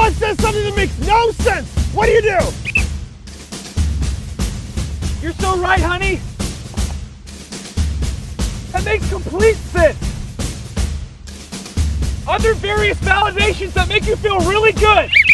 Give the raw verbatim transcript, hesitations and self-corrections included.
Someone says something that makes no sense. What do you do? You're so right, honey. That makes complete sense. Other various validations that make you feel really good.